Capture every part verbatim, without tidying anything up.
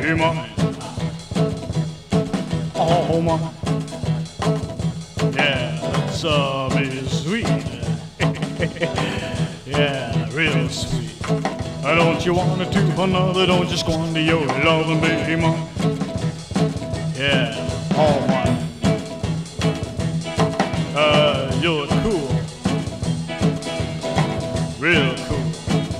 be mine. Oh my, yeah, that's uh, be sweet. Yeah, real sweet. Why don't you want it to another? Don't you squander your love and be mine. Yeah, oh my. Uh, you're cool, real cool.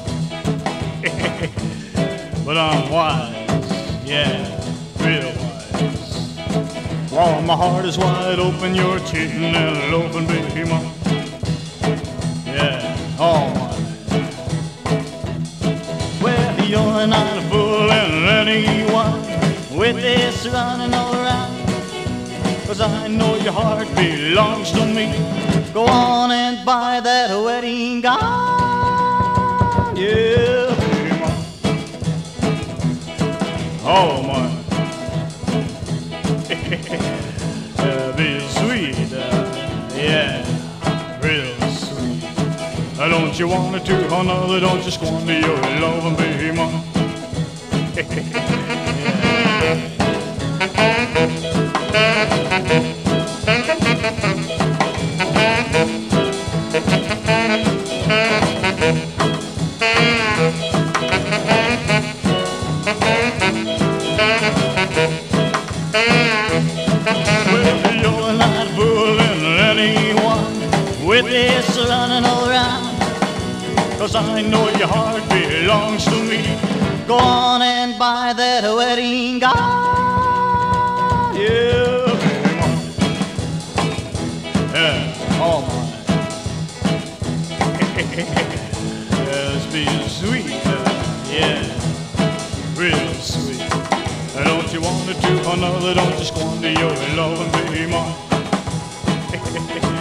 But I'm wise, yeah, real wise. While my heart is wide open, you're cheating and loafing, baby mine. Yeah, oh my. Well, you're not a fool and anyone with this running all around. 'Cause I know your heart belongs to me. Go on and buy that wedding gown. Yeah, baby mine. Oh my. Yeah, be sweet, uh, yeah, real sweet. Uh, don't you want it to another? Don't you squander your love and be mine. Well, you're not fooling anyone with this running all around. 'Cause I know your heart belongs to me. Go on and buy that wedding gown. Yeah, baby mine. Yeah, all mine. Yes, be sweet, uh, yeah, real sweet. Uh, don't you want it to another? Don't you squander your love and be mine.